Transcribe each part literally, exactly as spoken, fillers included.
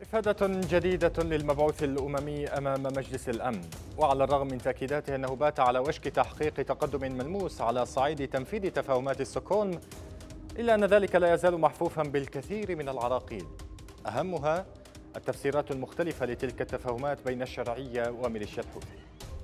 إفادة جديدة للمبعوث الأممي أمام مجلس الأمن، وعلى الرغم من تأكيداته أنه بات على وشك تحقيق تقدم ملموس على صعيد تنفيذ تفاهمات ستوكهولم، إلا أن ذلك لا يزال محفوفا بالكثير من العراقيل، أهمها التفسيرات المختلفة لتلك التفاهمات بين الشرعية وميليشيا الحوثي.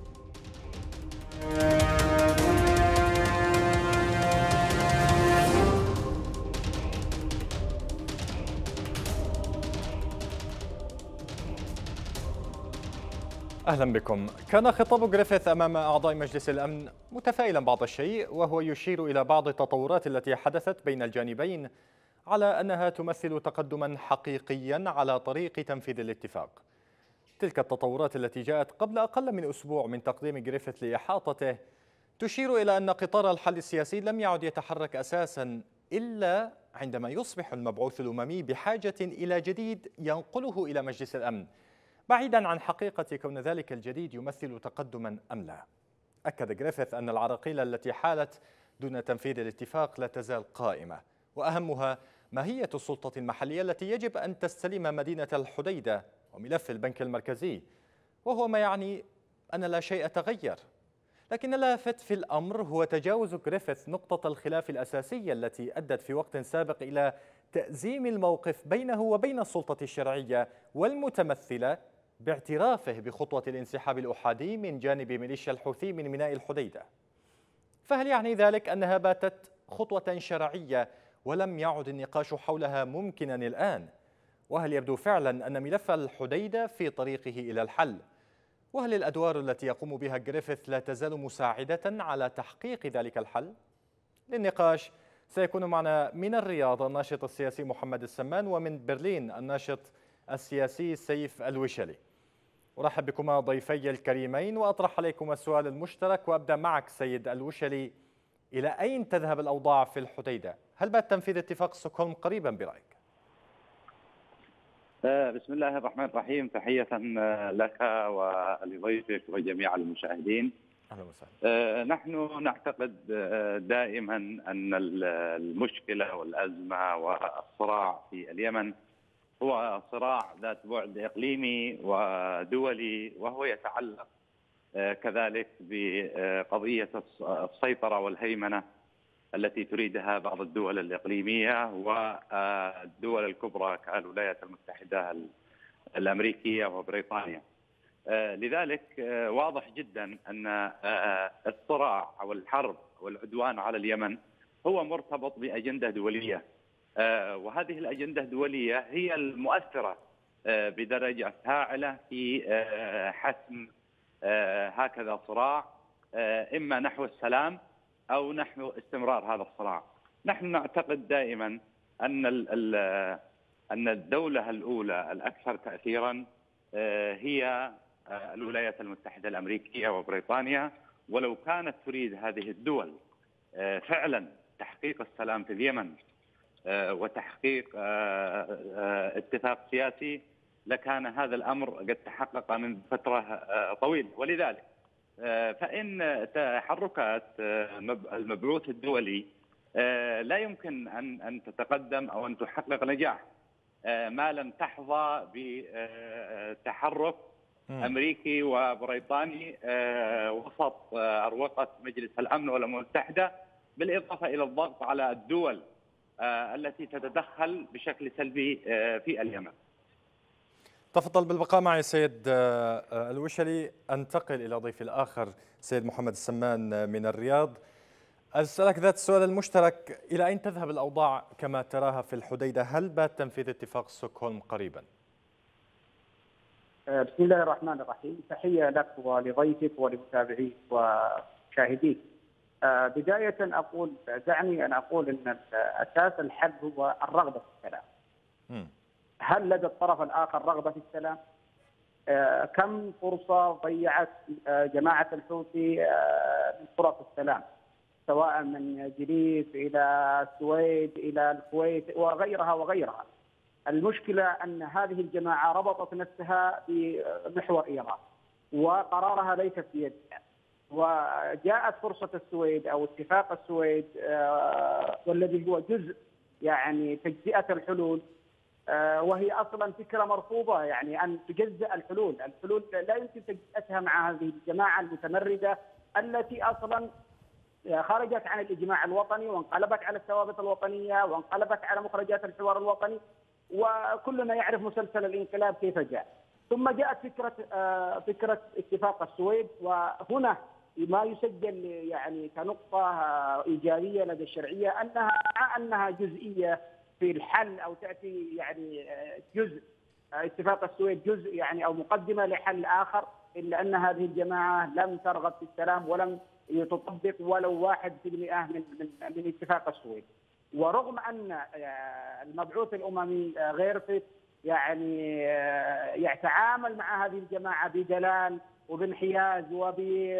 أهلا بكم. كان خطاب جريفيث أمام أعضاء مجلس الأمن متفائلا بعض الشيء، وهو يشير إلى بعض التطورات التي حدثت بين الجانبين على أنها تمثل تقدما حقيقيا على طريق تنفيذ الاتفاق. تلك التطورات التي جاءت قبل أقل من أسبوع من تقديم جريفيث لإحاطته تشير إلى أن قطار الحل السياسي لم يعد يتحرك أساسا إلا عندما يصبح المبعوث الأممي بحاجة إلى جديد ينقله إلى مجلس الأمن، بعيدا عن حقيقة كون ذلك الجديد يمثل تقدما أم لا. أكد جريفيث أن العراقيل التي حالت دون تنفيذ الاتفاق لا تزال قائمة، وأهمها ماهية السلطة المحلية التي يجب أن تستلم مدينة الحديدة وملف البنك المركزي، وهو ما يعني أن لا شيء تغير. لكن اللافت في الأمر هو تجاوز جريفيث نقطة الخلاف الأساسية التي أدت في وقت سابق إلى تأزيم الموقف بينه وبين السلطة الشرعية، والمتمثلة باعترافه بخطوة الانسحاب الأحادي من جانب ميليشيا الحوثي من ميناء الحديدة. فهل يعني ذلك أنها باتت خطوة شرعية ولم يعد النقاش حولها ممكنا الآن؟ وهل يبدو فعلا أن ملف الحديدة في طريقه إلى الحل؟ وهل الأدوار التي يقوم بها جريفيث لا تزال مساعدة على تحقيق ذلك الحل؟ للنقاش سيكون معنا من الرياض الناشط السياسي محمد السمان، ومن برلين الناشط السياسي سيف الوشلي. أرحب بكما ضيفي الكريمين وأطرح عليكم السؤال المشترك، وأبدأ معك سيد الوشلي. إلى أين تذهب الأوضاع في الحديدة؟ هل بات تنفيذ اتفاق ستوكهولم قريبا برأيك؟ بسم الله الرحمن الرحيم. تحية لك ولضيفك وجميع المشاهدين. أهلا وسهلا. نحن نعتقد دائما أن المشكلة والأزمة والصراع في اليمن هو صراع ذات بعد إقليمي ودولي، وهو يتعلق كذلك بقضية السيطرة والهيمنة التي تريدها بعض الدول الإقليمية والدول الكبرى كالولايات المتحدة الأمريكية وبريطانيا. لذلك واضح جدا أن الصراع والحرب والعدوان على اليمن هو مرتبط بأجندة دولية، وهذه الأجندة الدولية هي المؤثرة بدرجة فاعلة في حسم هكذا صراع، إما نحو السلام أو نحو استمرار هذا الصراع. نحن نعتقد دائما أن أن الدولة الأولى الأكثر تأثيرا هي الولايات المتحدة الأمريكية وبريطانيا، ولو كانت تريد هذه الدول فعلا تحقيق السلام في اليمن وتحقيق اتفاق سياسي لكان هذا الأمر قد تحقق من فترة طويلة. ولذلك فإن تحركات المبعوث الدولي لا يمكن أن أن تتقدم أو أن تحقق نجاح ما لم تحظى بتحرك أمريكي وبريطاني وسط أروقة مجلس الأمن والأمم المتحدة، بالإضافة إلى الضغط على الدول التي تتدخل بشكل سلبي في اليمن. تفضل بالبقاء معي سيد الوشلي. أنتقل إلى ضيفي الآخر سيد محمد السمان من الرياض. أسألك ذات السؤال المشترك، إلى أين تذهب الأوضاع كما تراها في الحديدة؟ هل بات تنفيذ اتفاق ستوكهولم قريبا؟ بسم الله الرحمن الرحيم. تحية لك ولضيفك ولمتابعيك ومشاهديك. بداية أقول دعني أن أقول أن أساس الحل هو الرغبة في السلام. م. هل لدى الطرف الآخر رغبة في السلام؟ آه كم فرصة ضيعت آه جماعة الحوثي آه من فرص السلام، سواء من جريف إلى السويد إلى الكويت وغيرها وغيرها. المشكلة أن هذه الجماعة ربطت نفسها بمحور إيران وقرارها ليس في يدها، وجاءت فرصة السويد أو اتفاق السويد آه والذي هو جزء يعني تجزئة الحلول وهي اصلا فكره مرفوضه، يعني ان تجزأ الحلول، الحلول لا يمكن تجزئتها مع هذه الجماعه المتمرده التي اصلا خرجت عن الاجماع الوطني وانقلبت على الثوابت الوطنيه وانقلبت على مخرجات الحوار الوطني، وكلنا يعرف مسلسل الانقلاب كيف جاء. ثم جاءت فكره فكره اتفاق السويد، وهنا ما يسجل يعني كنقطه ايجابيه لدى الشرعيه انها انها جزئيه في الحل او تاتي يعني جزء اتفاق السويد جزء يعني او مقدمه لحل اخر، الا ان هذه الجماعه لم ترغب في السلام ولم تطبق ولو واحد في المئة من من من اتفاق السويد. ورغم ان المبعوث الاممي غيرفيت يعني يتعامل مع هذه الجماعه بدلال وبانحياز وب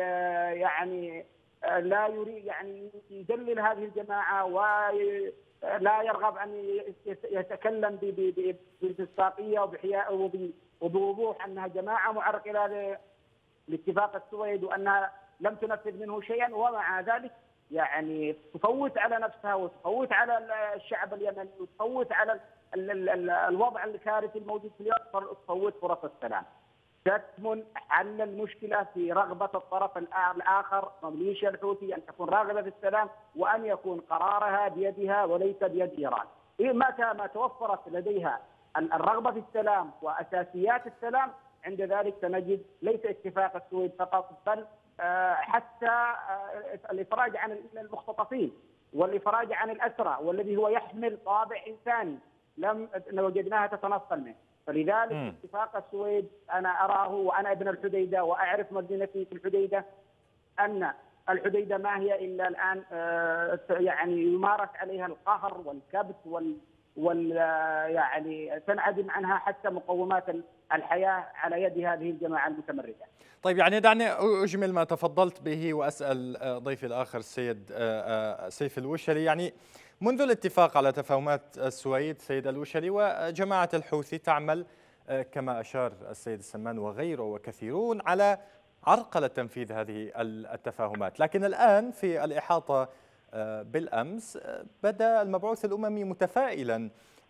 يعني لا يريد يعني يدلل هذه الجماعه ولا يرغب ان يتكلم بمصداقيه وبوضوح انها جماعه معرقله لاتفاق السويد وانها لم تنفذ منه شيئا، ومع ذلك يعني تفوت على نفسها وتفوت على الشعب اليمني وتفوت على الوضع الكارثي الموجود في اليمن، تفوت فرص السلام. تكمن حل المشكله في رغبه الطرف الاخر ميليشيا الحوثي ان تكون راغبه في السلام وان يكون قرارها بيدها وليس بيد ايران. متى ما توفرت لديها الرغبه في السلام واساسيات السلام، عند ذلك سنجد ليس اتفاق السويد فقط بل حتى الافراج عن المختطفين والافراج عن الاسرى، والذي هو يحمل طابع انساني لم وجدناها تتنصل منه. فلذلك م. اتفاق السويد انا اراه، وانا ابن الحديده واعرف مدينتي في الحديده، ان الحديده ما هي الا الان يعني يمارس عليها القهر والكبت وال وال يعني تنعدم عنها حتى مقومات الحياه على يد هذه الجماعه المتمرده. طيب يعني دعني اجمل ما تفضلت به واسال ضيفي الاخر السيد سيف الوشلي. يعني منذ الاتفاق على تفاهمات السويد سيد الوشلي وجماعه الحوثي تعمل كما اشار السيد السمان وغيره وكثيرون على عرقله تنفيذ هذه التفاهمات، لكن الان في الاحاطه بالامس بدا المبعوث الاممي متفائلا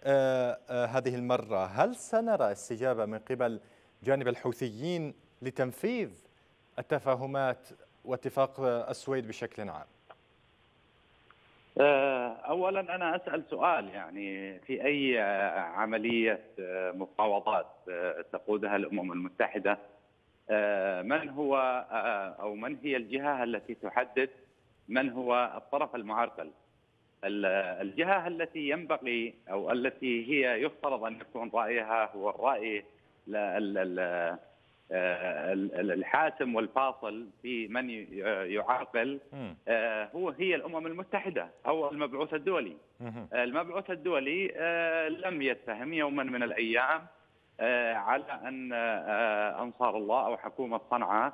هذه المره. هل سنرى استجابه من قبل جانب الحوثيين لتنفيذ التفاهمات واتفاق السويد بشكل عام؟ اولا انا اسال سؤال، يعني في اي عمليه مفاوضات تقودها الامم المتحده من هو او من هي الجهه التي تحدد من هو الطرف المعرقل؟ الجهه التي ينبغي او التي هي يفترض ان يكون رايها هو الراي الحاسم والفاصل في من يعرقل هو هي الامم المتحده او المبعوث الدولي. المبعوث الدولي لم يتهم يوما من الايام على ان انصار الله او حكومه صنعاء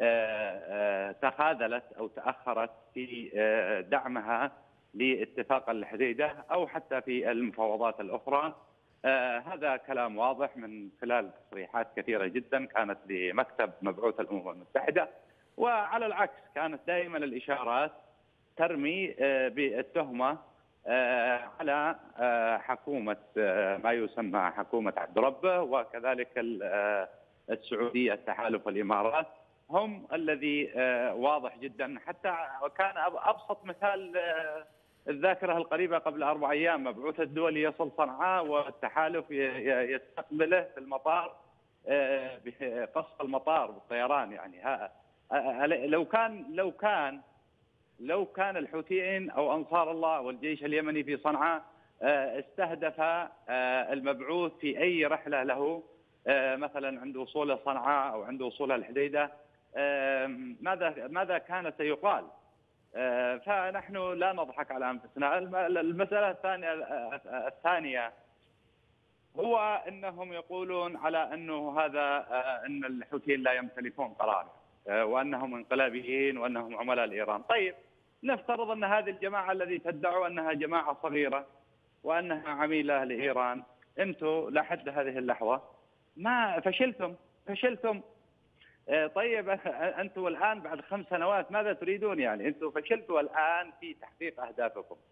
تخاذلت او تاخرت في دعمها لاتفاق الحديده او حتى في المفاوضات الاخرى. آه هذا كلام واضح من خلال تصريحات كثيرة جدا كانت لمكتب مبعوث الأمم المتحدة، وعلى العكس كانت دائما الإشارات ترمي آه بالتهمة آه على آه حكومة آه ما يسمى حكومة عبد ربه وكذلك آه السعودية التحالف والإمارات، هم الذي آه واضح جدا. حتى كان أبسط مثال آه الذاكرة القريبة قبل أربع أيام مبعوث الدولي يصل صنعاء والتحالف يستقبله في المطار بقصف المطار بالطيران. يعني لو كان لو كان لو كان الحوثيين أو أنصار الله والجيش اليمني في صنعاء استهدف المبعوث في أي رحلة له مثلا عند وصوله صنعاء أو عند وصوله الحديدة، ماذا ماذا كان سيقال؟ فنحن لا نضحك على انفسنا. المساله الثانيه الثانيه هو انهم يقولون على انه هذا ان الحوثيين لا يمتلكون قرار وانهم انقلابيين وانهم عملاء لايران. طيب نفترض ان هذه الجماعه التي تدعوا انها جماعه صغيره وانها عميله لايران، انتم لحد هذه اللحظه ما فشلتم فشلتم طيب انتم الان بعد خمس سنوات ماذا تريدون؟ يعني انتم فشلتوا الان في تحقيق اهدافكم.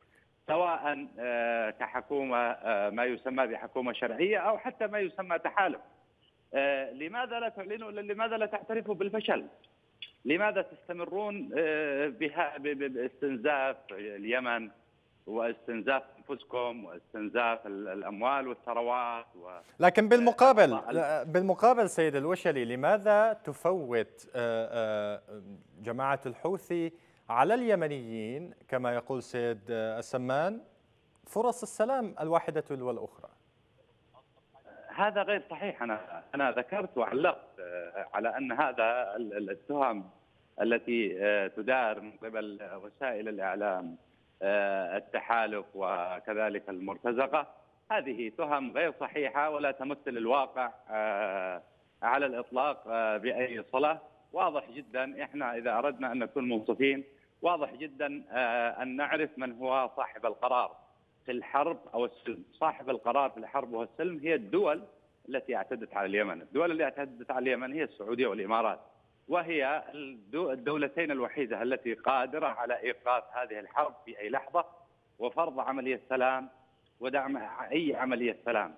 سواء كحكومة ما يسمى بحكومة شرعية أو حتى ما يسمى تحالف. لماذا لا تعلنوا؟ لماذا لا تعترفوا بالفشل؟ لماذا تستمرون بها باستنزاف اليمن واستنزاف انفسكم واستنزاف الاموال والثروات و... لكن بالمقابل بالمقابل سيد الوشلي، لماذا تفوت جماعة الحوثي على اليمنيين كما يقول سيد السمان فرص السلام الواحدة تلو الأخرى؟ هذا غير صحيح. أنا أنا ذكرت وعلقت على أن هذا التهم التي تدار من قبل وسائل الإعلام، التحالف وكذلك المرتزقة، هذه تهم غير صحيحة ولا تمثل الواقع على الإطلاق بأي صلة. واضح جدا، إحنا إذا أردنا أن نكون منصفين واضح جدا أن نعرف من هو صاحب القرار في الحرب أو السلم. صاحب القرار في الحرب والسلم هي الدول التي اعتدت على اليمن. الدول التي اعتدت على اليمن هي السعودية والإمارات، وهي الدولتين الوحيدة التي قادرة على إيقاف هذه الحرب في أي لحظة وفرض عملية سلام ودعم أي عملية سلام.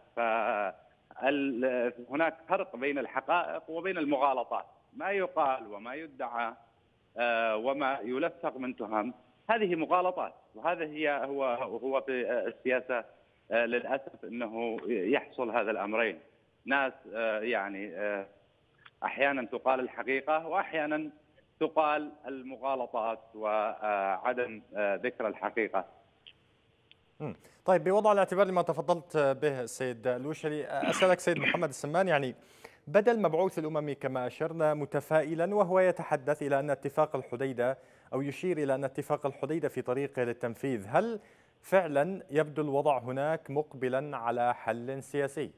فهناك فرق بين الحقائق وبين المغالطات. ما يقال وما يدعى وما يلفق من تهم هذه مغالطات، وهذا هي هو هو في السياسة للأسف أنه يحصل هذا الأمرين. ناس يعني أحيانا تقال الحقيقة وأحيانا تقال المغالطات وعدم ذكر الحقيقة. طيب، بوضع الاعتبار لما تفضلت به السيد الوشلي، أسألك سيد محمد السمان، يعني بدأ المبعوث الأممي كما أشرنا متفائلا وهو يتحدث إلى أن اتفاق الحديدة أو يشير إلى أن اتفاق الحديدة في طريقه للتنفيذ. هل فعلا يبدو الوضع هناك مقبلا على حل سياسي؟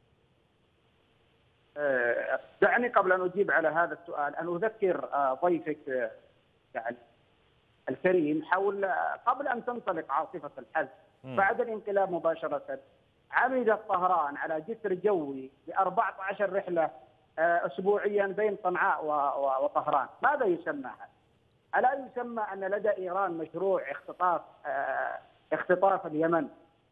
دعني قبل أن أجيب على هذا السؤال أن أذكر ضيفك يعني الكريم حول قبل أن تنطلق عاصفة الحزم بعد الانقلاب مباشرة عمدت طهران على جسر جوي ب أربعة عشر رحلة أسبوعيا بين صنعاء وطهران. ماذا يسمى هذا؟ ألا يسمى أن لدى إيران مشروع اختطاف اختطاف اليمن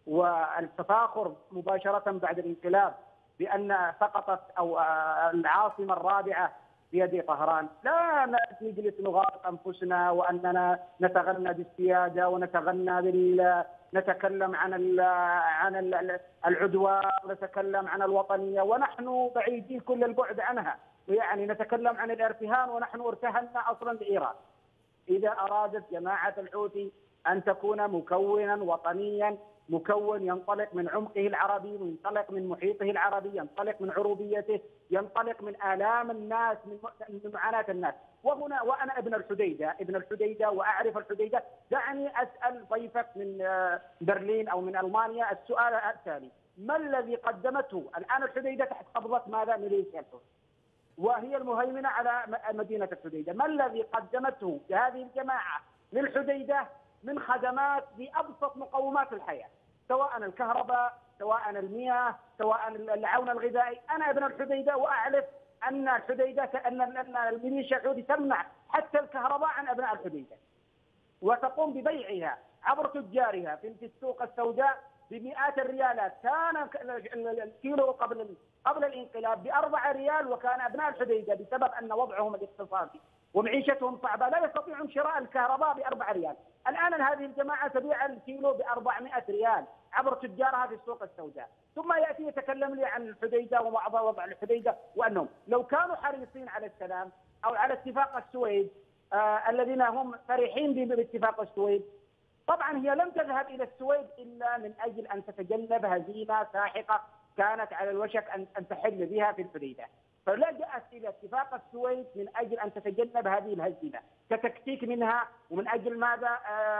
والتفاخر مباشرة بعد الانقلاب بأن سقطت أو العاصمة الرابعة بيد طهران؟ لا نجلس نغالط أنفسنا وأننا نتغنى بالسيادة ونتغنى بال نتكلم عن ال عن ال العدوان ونتكلم عن الوطنية ونحن بعيدين كل البعد عنها، ويعني نتكلم عن الارتهان ونحن ارتهنا أصلا بإيران. إذا أرادت جماعة الحوثي أن تكون مكونا وطنيا، مكون ينطلق من عمقه العربي، ينطلق من محيطه العربي، ينطلق من عروبيته، ينطلق من آلام الناس، من معاناة الناس. وهنا وأنا ابن الحديدة ابن الحديدة وأعرف الحديدة. دعني أسأل ضيفك من برلين أو من ألمانيا السؤال التالي: ما الذي قدمته الآن الحديدة تحت قبضة ماذا؟ ميليشيا الحوثي، وهي المهيمنة على مدينة الحديدة. ما الذي قدمته هذه الجماعة للحديدة من خدمات بأبسط مقومات الحياة، سواء الكهرباء، سواء المياه، سواء العون الغذائي؟ أنا ابن الحديدة وأعرف أن الحديدة أن الميليشيا الحوثي تمنع حتى الكهرباء عن أبناء الحديدة، وتقوم ببيعها عبر تجارها في السوق السوداء بمئات الريالات. كان الكيلو قبل قبل الانقلاب بأربعة ريال، وكان أبناء الحديدة بسبب أن وضعهم الاقتصادي ومعيشتهم صعبة لا يستطيعون شراء الكهرباء بأربعة ريال. الآن هذه الجماعة تبيع الكيلو بأربعمائة ريال عبر تجارها في السوق السوداء، ثم يأتي يتكلم لي عن الحديدة ووضع الحديدة، وأنهم لو كانوا حريصين على السلام أو على اتفاق السويد آه الذين هم فرحين باتفاق السويد. طبعا هي لم تذهب إلى السويد إلا من أجل أن تتجنب هزيمة ساحقة كانت على الوشك أن أن تحل بها في الحديدة، فلجأت إلى اتفاق السويد من أجل أن تتجنب هذه الهزيمة كتكتيك منها، ومن أجل ماذا؟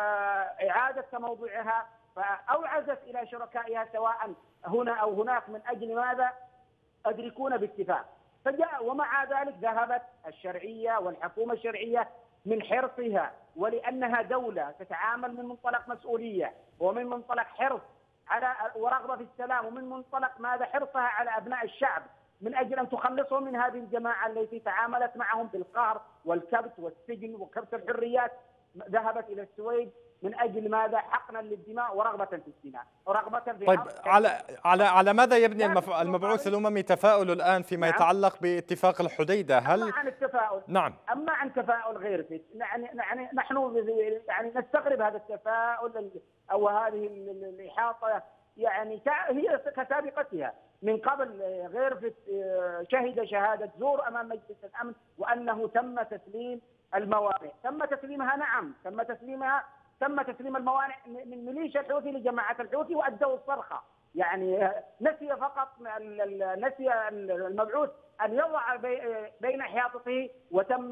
آه إعادة تموضعها، فأوعزت إلى شركائها سواء هنا أو هناك من أجل ماذا؟ أدركون باتفاق. فجاء ومع ذلك ذهبت الشرعية والحكومة الشرعية من حرصها، ولأنها دولة تتعامل من منطلق مسؤولية ومن منطلق حرص على ورغبة في السلام، ومن منطلق ماذا؟ حرصها على أبناء الشعب من أجل أن تخلصهم من هذه الجماعة التي تعاملت معهم بالقهر والكبت والسجن وكبت الحريات. ذهبت إلى السويد من أجل ماذا؟ حقنا للدماء ورغبة في الدماء ورغبة في طيب على على على ماذا يبني المبعوث الأممي تفاؤله الآن فيما نعم. يتعلق باتفاق الحديدة؟ هل أما عن التفاؤل نعم أما عن تفاؤل غير فيه يعني يعني نحن يعني نستغرب هذا التفاؤل أو هذه الإحاطة يعني هي كسابقتها من قبل. غيرفت شهد شهادة زور أمام مجلس الأمن وأنه تم تسليم الموانئ، تم تسليمها نعم، تم تسليمها تم تسليم الموانئ من ميليشيا الحوثي لجماعة الحوثي وأدوا الصرخة. يعني نسي فقط نسي المبعوث أن يضع بين حياطته وتم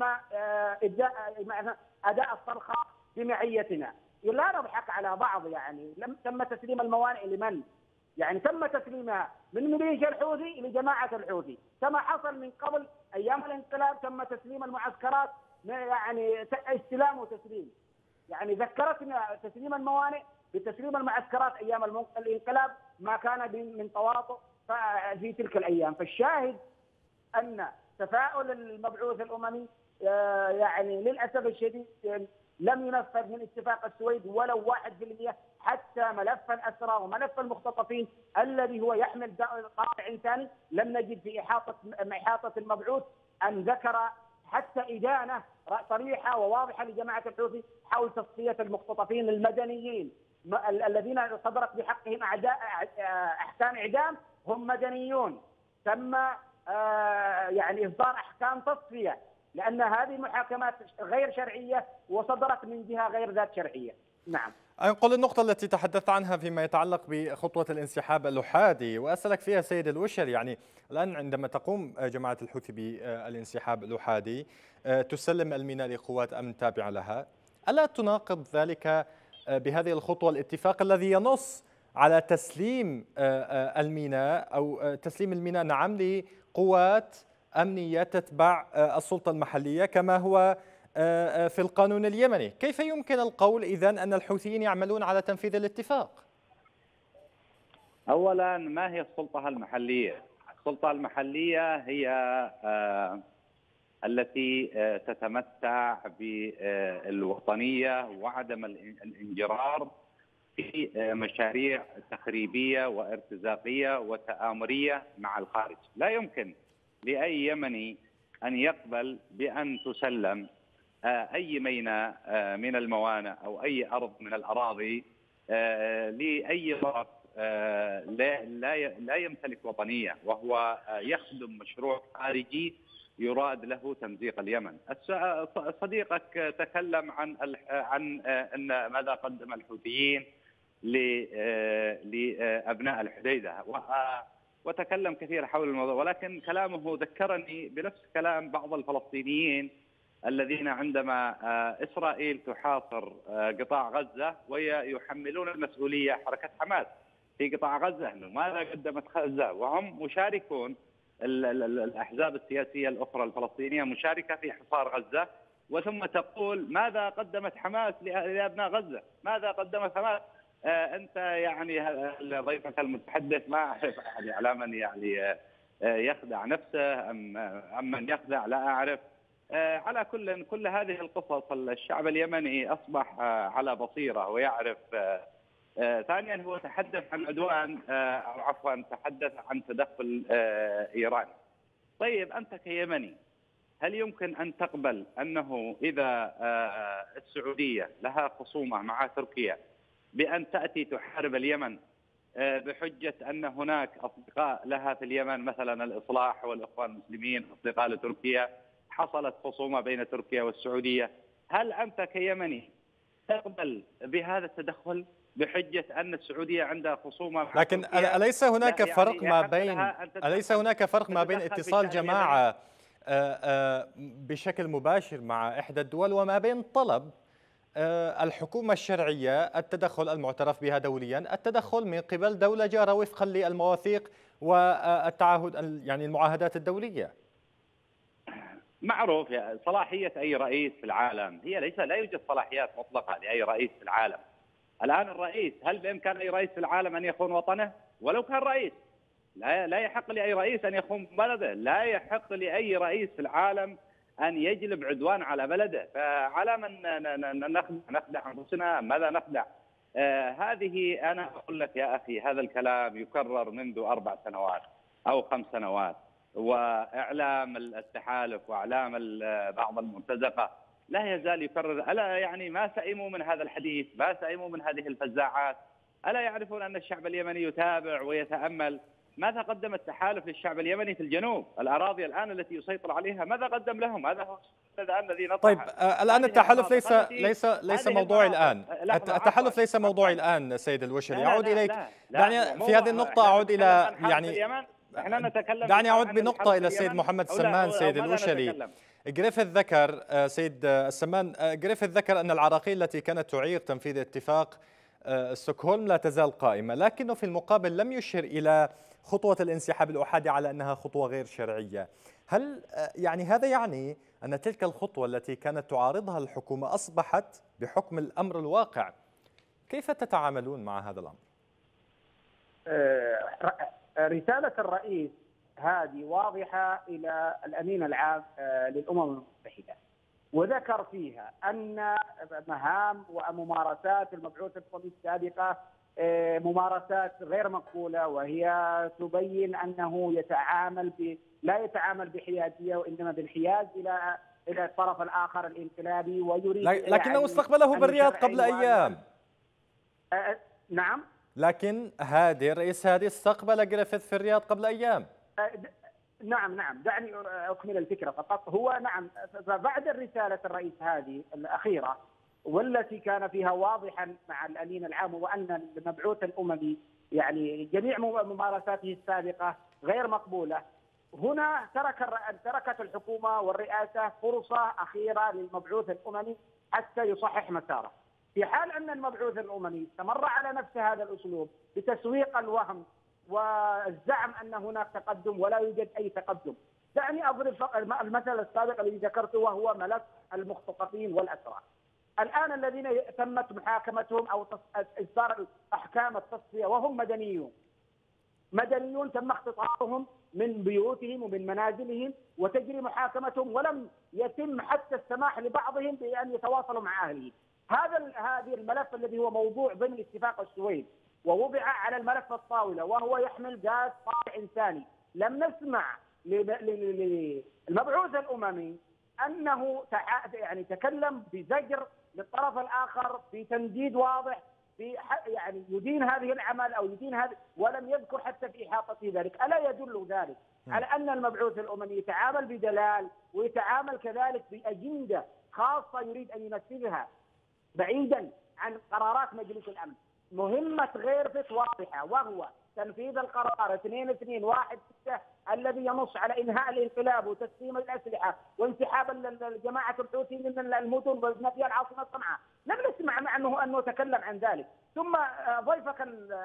أداء الصرخة بمعيتنا. لا نضحك على بعض، يعني لم تم تسليم الموانئ لمن؟ يعني تم تسليمها من ميليشيا الحوثي لجماعة الحوثي، كما حصل من قبل أيام الانقلاب تم تسليم المعسكرات، يعني استلام وتسليم. يعني ذكرتنا تسليم الموانئ بتسليم المعسكرات أيام الانقلاب، ما كان من تواطؤ في تلك الأيام. فالشاهد أن تفاؤل المبعوث الأممي يعني للأسف الشديد لم ينفذ من اتفاق السويد ولو واحد في المئة، حتى ملف الأسرى وملف المختطفين الذي هو يحمل طابع إنساني لم نجد في إحاطة إحاطة المبعوث أن ذكر حتى إدانة صريحة وواضحة لجماعة الحوثي حول تصفية المختطفين المدنيين الذين صدرت بحقهم أحكام إعدام، هم مدنيون. تم يعني إصدار أحكام تصفية لأن هذه محاكمات غير شرعية وصدرت من جهة غير ذات شرعية. نعم. أنقل النقطة التي تحدثت عنها فيما يتعلق بخطوة الانسحاب الأحادي وأسألك فيها سيد الوشر. يعني الآن عندما تقوم جماعة الحوثي بالانسحاب الأحادي تسلم الميناء لقوات أمن تابعة لها، ألا تناقض ذلك بهذه الخطوة الاتفاق الذي ينص على تسليم الميناء أو تسليم الميناء نعم لقوات أمنية تتبع السلطة المحلية كما هو في القانون اليمني؟ كيف يمكن القول إذن أن الحوثيين يعملون على تنفيذ الاتفاق؟ أولا، ما هي السلطة المحلية؟ السلطة المحلية هي آه التي آه تتمتع بالوطنية وعدم الانجرار في آه مشاريع تخريبية وارتزاقية وتآمرية مع الخارج. لا يمكن لأي يمني أن يقبل بأن تسلم أي ميناء من الموانئ أو أي أرض من الأراضي لأي طرف لا لا يمتلك وطنية وهو يخدم مشروع خارجي يراد له تمزيق اليمن. صديقك تكلم عن عن أن ماذا قدم الحوثيين لأبناء الحديدة وتكلم كثير حول الموضوع، ولكن كلامه ذكرني بنفس كلام بعض الفلسطينيين الذين عندما إسرائيل تحاصر قطاع غزة ويحملون المسؤولية حركة حماس في قطاع غزة، ماذا قدمت غزة وهم مشاركون. الأحزاب السياسية الأخرى الفلسطينية مشاركة في حصار غزة، وثم تقول ماذا قدمت حماس لأبناء غزة؟ ماذا قدمت حماس؟ أنت يعني ضيفك المتحدث ما أعرف يعني على من يعني يخدع نفسه أم أم من يخدع لا أعرف. على كل كل هذه القصص الشعب اليمني أصبح على بصيرة ويعرف. ثانيا هو تحدث عن عدوان أو عفوا تحدث عن تدخل إيراني. طيب أنت كيمني هل يمكن أن تقبل أنه إذا السعودية لها خصومة مع تركيا بأن تأتي تحارب اليمن بحجة أن هناك أصدقاء لها في اليمن مثلا الإصلاح والإخوان المسلمين أصدقاء لتركيا، حصلت خصومة بين تركيا والسعودية، هل أنت كيمني تقبل بهذا التدخل بحجة أن السعودية عندها خصومة مع لكن تركيا؟ أليس هناك يعني فرق ما بين أليس هناك فرق ما بين اتصال جماعة بشكل مباشر مع إحدى الدول وما بين طلب الحكومة الشرعية التدخل المعترف بها دوليا، التدخل من قبل دولة جارة وفقا للمواثيق والتعهد يعني المعاهدات الدولية؟ معروف صلاحية أي رئيس في العالم هي ليس لا يوجد صلاحيات مطلقة لأي رئيس في العالم. الآن الرئيس هل بإمكان أي رئيس في العالم أن يخون وطنه؟ ولو كان رئيس لا لا يحق لأي رئيس أن يخون بلده، لا يحق لأي رئيس في العالم أن يجلب عدوان على بلده، فعلى من نخدع نخدع أنفسنا؟ ماذا نخدع؟ آه هذه أنا أقول لك يا أخي، هذا الكلام يكرر منذ أربع سنوات أو خمس سنوات، وإعلام التحالف وإعلام بعض المرتزقة لا يزال يكرر. ألا يعني ما سئموا من هذا الحديث؟ ما سئموا من هذه الفزاعات؟ ألا يعرفون أن الشعب اليمني يتابع ويتأمل؟ ماذا قدم التحالف للشعب اليمني في الجنوب؟ الأراضي الآن التي يسيطر عليها ماذا قدم لهم؟ هذا هو الآن الذي نطرحه. طيب آه الآن التحالف ليس ليس ليس موضوعي الآن، التحالف ليس موضوعي الآن سيد الوشري. أعود إليك. دعني في هذه النقطة أعود إلى يعني دعني أعود بنقطة إلى السيد محمد السمان. سيد الوشري، غريفيث ذكر سيد السمان غريفيث ذكر أن العراقيل التي كانت تعيق تنفيذ اتفاق ستوكهولم لا تزال قائمة، لكنه في المقابل لم يشر إلى خطوة الانسحاب الأحادي على أنها خطوة غير شرعية. هل يعني هذا يعني أن تلك الخطوة التي كانت تعارضها الحكومة أصبحت بحكم الأمر الواقع؟ كيف تتعاملون مع هذا الأمر؟ رسالة الرئيس هذه واضحة إلى الأمين العام للأمم المتحدة، وذكر فيها أن مهام وممارسات المبعوث القومي السابقة ممارسات غير مقبولة، وهي تبين أنه يتعامل ب... لا يتعامل بحيادية وإنما بانحياز إلى إلى الطرف الآخر الانقلابي، ويريد لكنه يعني استقبله بالرياض قبل أيام. أه نعم، لكن هادي الرئيس هادي استقبل غريفيث في الرياض قبل أيام. أه نعم نعم دعني أكمل الفكرة فقط. هو نعم بعد الرسالة الرئيس هذه الأخيرة والتي كان فيها واضحا مع الأمين العام وأن المبعوث الأممي يعني جميع ممارساته السابقة غير مقبولة، هنا ترك تركت الحكومة والرئاسة فرصة أخيرة للمبعوث الأممي حتى يصحح مساره. في حال أن المبعوث الأممي استمر على نفس هذا الأسلوب بتسويق الوهم والزعم أن هناك تقدم ولا يوجد أي تقدم. دعني أضرب المثل السابق الذي ذكرته وهو ملف المختطفين والأسرى. الآن الذين تمت محاكمتهم أو إصدار أحكام التصفية وهم مدنيون مدنيون تم اختطافهم من بيوتهم ومن منازلهم وتجري محاكمتهم، ولم يتم حتى السماح لبعضهم بأن يتواصلوا مع أهلهم. هذا هذه الملف الذي هو موضوع ضمن اتفاق السويس ووضع على الملف الطاولة وهو يحمل غاز طابع إنساني. لم نسمع للمبعوث الأممي أنه يعني تكلم بزجر للطرف الآخر في تنديد واضح في يعني يدين هذه العمل أو يدين هذا، ولم يذكر حتى في إحاطته ذلك. ألا يدل ذلك على أن المبعوث الأممي يتعامل بدلال ويتعامل كذلك بأجندة خاصة يريد أن ينفذها بعيدا عن قرارات مجلس الأمن؟ مهمة غريفيث واضحة وهو تنفيذ القرار اثنين اثنين واحد ستة الذي ينص على انهاء الانقلاب وتسليم الاسلحه وانسحاب الجماعه الحوثي من المدن ونفي العاصمه صنعاء. لم نسمع مع انه انه تكلم عن ذلك. ثم ضيفك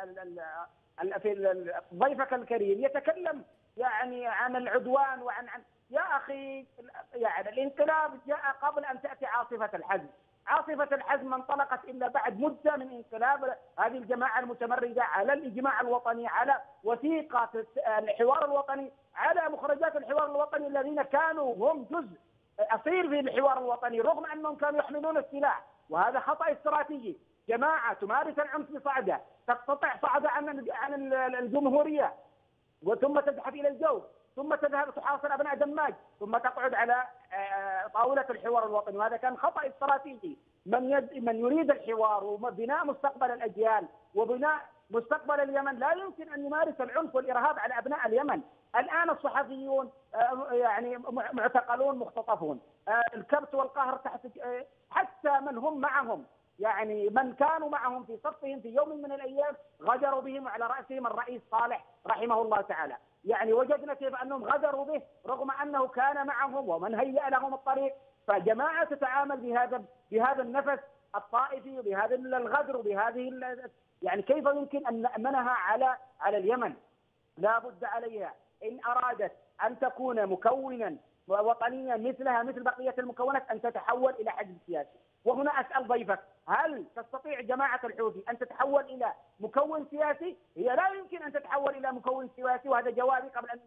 في ضيفك الكريم يتكلم يعني عن العدوان وعن عن يا اخي يعني الانقلاب جاء قبل ان تاتي عاصفه الحزم. عاصفة الحزم ما انطلقت إلا بعد مدة من انقلاب هذه الجماعة المتمردة على الإجماع الوطني، على وثيقة الحوار الوطني، على مخرجات الحوار الوطني الذين كانوا هم جزء أصيل في الحوار الوطني رغم أنهم كانوا يحملون السلاح. وهذا خطأ استراتيجي. جماعة تمارس العنف في صعدة، تقتطع صعدة عن عن الجمهورية وثم تزحف إلى الجو، ثم تذهب تحاصر أبناء دماج، ثم تقعد على طاولة الحوار الوطني. وهذا كان خطأ استراتيجي. من يد من يريد الحوار وبناء مستقبل الأجيال وبناء مستقبل اليمن لا يمكن أن يمارس العنف والإرهاب على أبناء اليمن. الآن الصحفيون يعني معتقلون مختطفون، الكبت والقهر تحت، حتى من هم معهم يعني من كانوا معهم في صفهم في يوم من الأيام غدروا بهم على رأسهم الرئيس صالح رحمه الله تعالى. يعني وجدنا كيف أنهم غدروا به رغم أنه كان معهم ومن هيأ لهم الطريق. فجماعة تتعامل بهذا بهذا النفس الطائفي وبهذا الغدر وبهذه يعني كيف يمكن أن نأمنها على على اليمن؟ لا بد عليها إن أرادت أن تكون مكونا وطنيا مثلها مثل بقية المكونات أن تتحول إلى حزب سياسي. وهنا أسأل ضيفك، هل تستطيع جماعة الحوثي أن تتحول إلى مكون سياسي؟ هي لا يمكن أن تتحول إلى مكون سياسي، وهذا جوابي قبل أن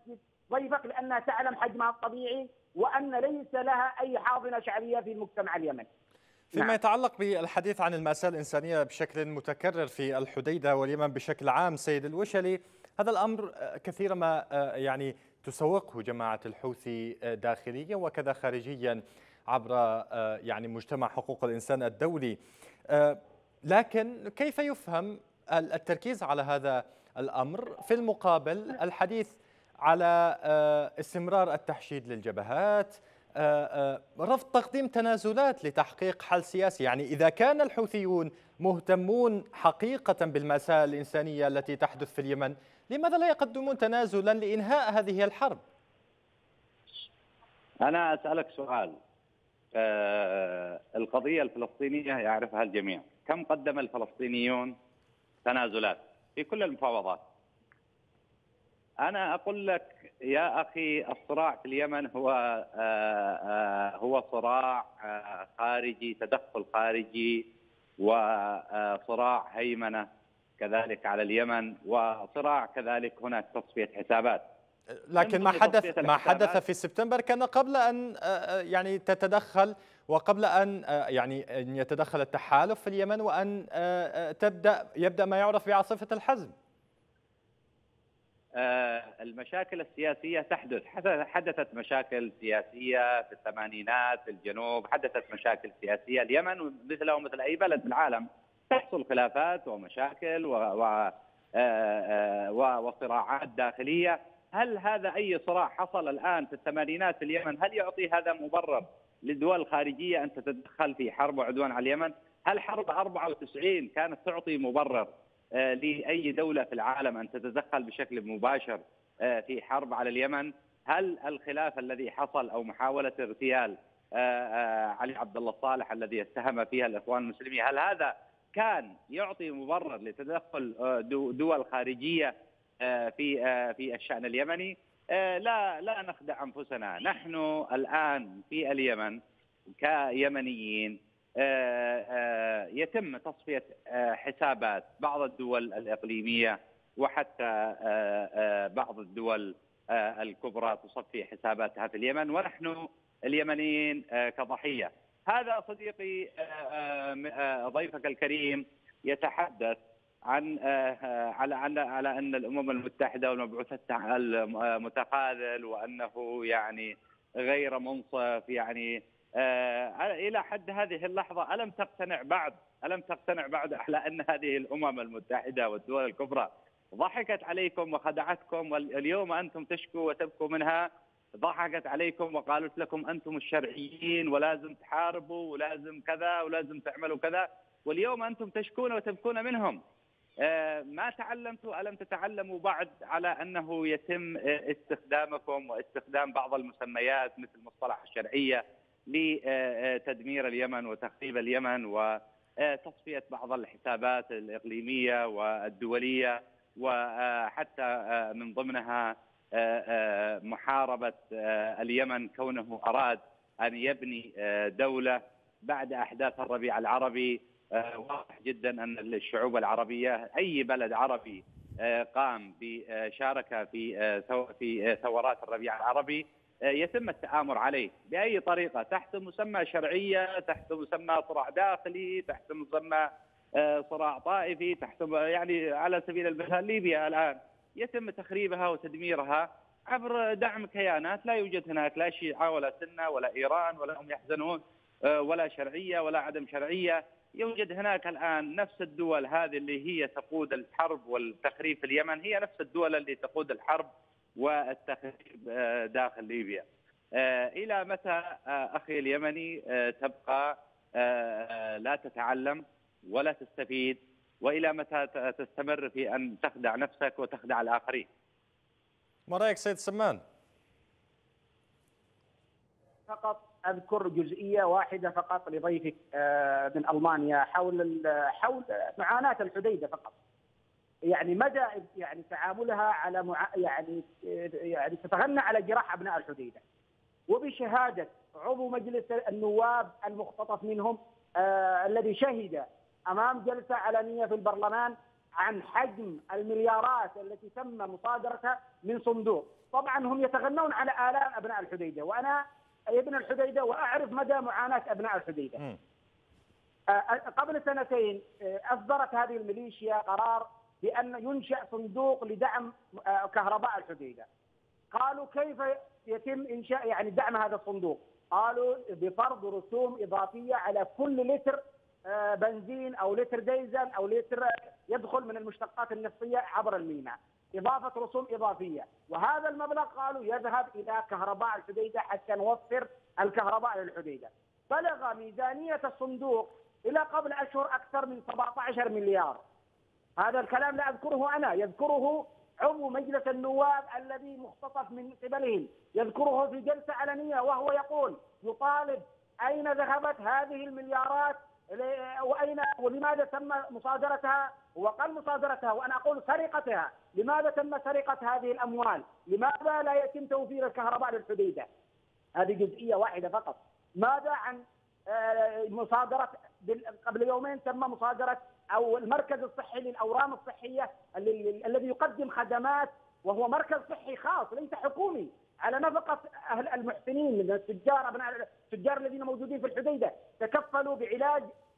ضيفك لأنها تعلم حجمها الطبيعي وأن ليس لها أي حاضنة شعبية في المجتمع اليمني. فيما نعم. يتعلق بالحديث عن المأساة الإنسانية بشكل متكرر في الحديدة واليمن بشكل عام سيد الوشلي، هذا الأمر كثيرا ما يعني تسوقه جماعة الحوثي داخليا وكذا خارجيا عبر يعني مجتمع حقوق الإنسان الدولي، لكن كيف يفهم التركيز على هذا الأمر في المقابل الحديث على استمرار التحشيد للجبهات، رفض تقديم تنازلات لتحقيق حل سياسي؟ يعني إذا كان الحوثيون مهتمون حقيقة بالمأساة الإنسانية التي تحدث في اليمن، لماذا لا يقدمون تنازلا لإنهاء هذه الحرب؟ أنا أسألك سؤال. آه القضية الفلسطينية يعرفها الجميع. كم قدم الفلسطينيون تنازلات في كل المفاوضات؟ أنا أقول لك يا أخي، الصراع في اليمن هو آآ آآ هو صراع خارجي، تدخل خارجي، وصراع هيمنة كذلك على اليمن، وصراع كذلك هناك تصفية حسابات. لكن ما حدث ما حدث في سبتمبر كان قبل أن يعني تتدخل، وقبل أن يعني أن يتدخل التحالف في اليمن، وأن تبدأ يبدأ ما يعرف بعاصفة الحزم. المشاكل السياسية تحدث، حدثت مشاكل سياسية في الثمانينات في الجنوب، حدثت مشاكل سياسية. اليمن مثله مثل أي بلد في العالم تحصل خلافات ومشاكل و... و... وصراعات داخلية. هل هذا أي صراع حصل الآن في الثمانينات في اليمن هل يعطي هذا مبرر للدول الخارجية أن تتدخل في حرب وعدوان على اليمن؟ هل حرب أربعة وتسعين كانت تعطي مبرر لأي دولة في العالم أن تتدخل بشكل مباشر في حرب على اليمن؟ هل الخلاف الذي حصل أو محاولة اغتيال علي عبد الله صالح الذي اتهم فيها الإخوان المسلمين، هل هذا كان يعطي مبرر لتدخل دول خارجية في في الشأن اليمني؟ لا لا نخدع أنفسنا. نحن الآن في اليمن كيمنيين يتم تصفية حسابات بعض الدول الإقليمية وحتى بعض الدول الكبرى تصفي حساباتها في اليمن، ونحن اليمنيين كضحية. هذا صديقي ضيفك الكريم يتحدث عن على على على أن الأمم المتحدة والمبعوث المتخاذل وأنه يعني غير منصف. يعني آه إلى حد هذه اللحظة ألم تقتنع بعد ألم تقتنع بعد على أن هذه الأمم المتحدة والدول الكبرى ضحكت عليكم وخدعتكم، واليوم أنتم تشكوا وتبكوا منها؟ ضحكت عليكم وقالت لكم أنتم الشرعيين ولازم تحاربوا ولازم كذا ولازم تعملوا كذا، واليوم أنتم تشكون وتبكون منهم. آه ما تعلمتوا ألم تتعلموا بعد على أنه يتم استخدامكم واستخدام بعض المسميات مثل مصطلح الشرعية لتدمير اليمن وتخريب اليمن وتصفية بعض الحسابات الإقليمية والدولية، وحتى من ضمنها محاربة اليمن كونه أراد أن يبني دولة بعد أحداث الربيع العربي. واضح جدا أن الشعوب العربية أي بلد عربي قام بشارك في في ثورات الربيع العربي يتم التآمر عليه بأي طريقة، تحت مسمى شرعية، تحت مسمى صراع داخلي، تحت مسمى صراع طائفي، تحت يعني على سبيل المثال ليبيا الآن يتم تخريبها وتدميرها عبر دعم كيانات لا يوجد هناك لا شيعة ولا سنة ولا إيران ولا هم يحزنون ولا شرعية ولا عدم شرعية. يوجد هناك الآن نفس الدول هذه اللي هي تقود الحرب والتخريب في اليمن، هي نفس الدول اللي تقود الحرب والتخريب داخل ليبيا. إلى متى أخي اليمني تبقى لا تتعلم ولا تستفيد؟ وإلى متى تستمر في أن تخدع نفسك وتخدع الآخرين؟ ما رأيك سيد سمان؟ فقط أذكر جزئية واحدة فقط لضيفك من ألمانيا حول حول معاناة الحديدة فقط. يعني مدى يعني تعاملها على مع يعني يعني تتغنى على جراح أبناء الحديدة، وبشهادة عضو مجلس النواب المختطف منهم آه الذي شهد أمام جلسة علنية في البرلمان عن حجم المليارات التي تم مصادرتها من صندوق. طبعا هم يتغنون على آلام أبناء الحديدة، وأنا ابن الحديدة وأعرف مدى معاناة أبناء الحديدة. م. قبل سنتين أصدرت هذه الميليشيا قرار بأن ينشأ صندوق لدعم كهرباء الحديدة. قالوا كيف يتم إنشاء يعني دعم هذا الصندوق؟ قالوا بفرض رسوم إضافية على كل لتر بنزين أو لتر ديزل أو لتر يدخل من المشتقات النفطية عبر الميناء، إضافة رسوم إضافية، وهذا المبلغ قالوا يذهب إلى كهرباء الحديدة حتى نوفر الكهرباء للحديدة. بلغ ميزانية الصندوق إلى قبل أشهر أكثر من سبعة عشر مليار. هذا الكلام لا أذكره أنا، يذكره عضو مجلس النواب الذي مختطف من قبلهم، يذكره في جلسة علنية وهو يقول يطالب أين ذهبت هذه المليارات وأين ولماذا تم مصادرتها، وقال مصادرتها وأنا أقول سرقتها. لماذا تم سرقة هذه الأموال؟ لماذا لا يتم توفير الكهرباء للحديدة؟ هذه جزئية واحدة فقط. ماذا عن مصادرة قبل يومين تم مصادرة أو المركز الصحي للأورام الصحية الذي يقدم خدمات وهو مركز صحي خاص ليس حكومي على نفقة أهل المحسنين من التجار أبناء التجار الذين موجودين في الحديدة، تكفلوا بعلاج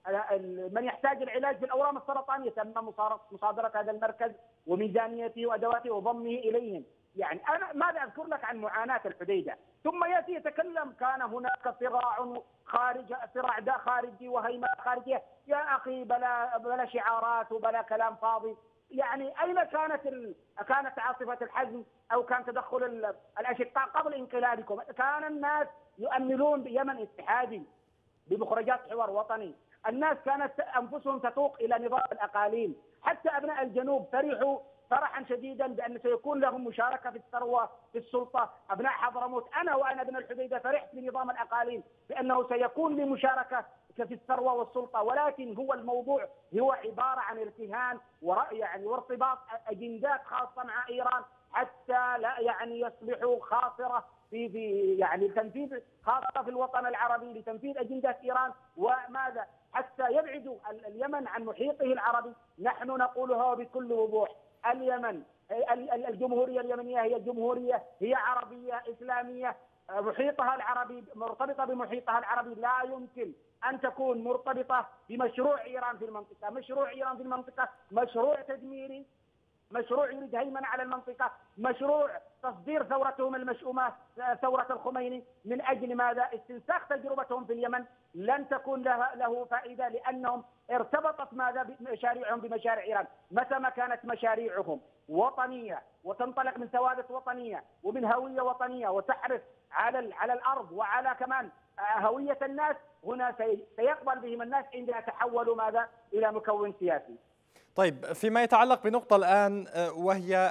من يحتاج العلاج بالأورام السرطانية. تم مصادرة هذا المركز وميزانيته وأدواته وضمه إليهم. يعني أنا ماذا أذكر لك عن معاناة الحديدة؟ ثم يأتي يتكلم كان هناك صراع خارج صراع دا خارجي وهيمنة خارجية. يا أخي بلا بلا شعارات وبلا كلام فاضي. يعني أين كانت ال... كانت عاصفة الحزم أو كان تدخل الأشقاء قبل انقلابكم؟ كان الناس يؤملون بيمن اتحادي بمخرجات حوار وطني. الناس كانت أنفسهم تتوق إلى نظام الأقاليم. حتى أبناء الجنوب فرحوا فرحا شديدا بأن سيكون لهم مشاركة في الثروة في السلطة. أبناء حضرموت أنا وأنا ابن الحديدة فرحت بنظام الأقاليم بأنه سيكون لي مشاركة في الثروة والسلطة، ولكن هو الموضوع هو عبارة عن ارتهان ورأي يعني وارتباط أجندات خاصة مع إيران حتى لا يعني يصبحوا خاطرة في في يعني تنفيذ خاصة في الوطن العربي لتنفيذ أجندات إيران. وماذا حتى يبعدوا اليمن عن محيطه العربي. نحن نقولها بكل وضوح، اليمن الجمهورية اليمنية هي جمهورية هي عربية إسلامية، محيطها العربي مرتبطة بمحيطها العربي، لا يمكن أن تكون مرتبطة بمشروع إيران في المنطقة. مشروع إيران في المنطقة مشروع تدميري، مشروع يريد هيمنة على المنطقة، مشروع تصدير ثورتهم المشؤومة ثورة الخميني. من أجل ماذا؟ استنساخ تجربتهم في اليمن لن تكون له, له فائدة، لأنهم ارتبطت ماذا بمشاريعهم بمشاريع إيران. متى ما كانت مشاريعهم وطنية وتنطلق من ثوابت وطنية ومن هوية وطنية وتحرص على على الأرض وعلى كمان هوية الناس، هنا سيقبل بهم الناس عندما تحولوا ماذا إلى مكون سياسي. طيب، فيما يتعلق بنقطة الآن وهي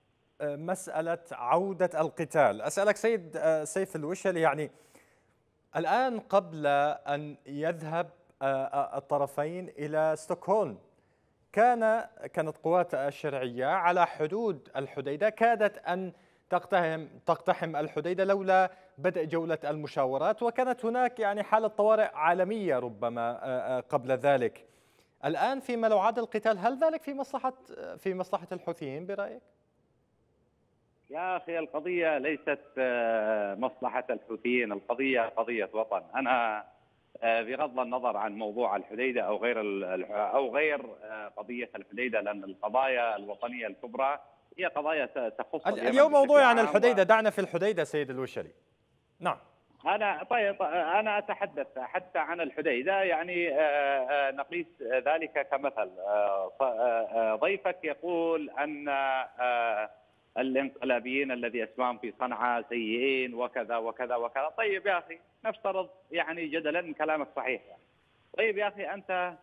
مسألة عودة القتال، أسألك سيد سيف الوشلي، يعني الآن قبل أن يذهب الطرفين إلى ستوكهولم كان كانت قوات الشرعية على حدود الحديدة كادت أن تقتحم تقتحم الحديدة لولا بدء جولة المشاورات، وكانت هناك يعني حالة طوارئ عالمية ربما قبل ذلك. الآن فيما لو عاد القتال، هل ذلك في مصلحة في مصلحة الحوثيين برأيك؟ يا أخي القضية ليست مصلحة الحوثيين، القضية قضية وطن. أنا بغض النظر عن موضوع الحديدة أو غير أو غير قضية الحديدة، لأن القضايا الوطنية الكبرى هي قضايا تخص اليوم موضوع عن الحديدة. دعنا في الحديدة سيد الوشلي. نعم. أنا طيب أنا أتحدث حتى عن الحديدة، يعني نقيس ذلك كمثل. ضيفك يقول أن الانقلابيين الذي اسمهم في صنعاء سيئين وكذا وكذا وكذا. طيب يا أخي نفترض يعني جدلا ان كلامك صحيح. طيب يا أخي أنت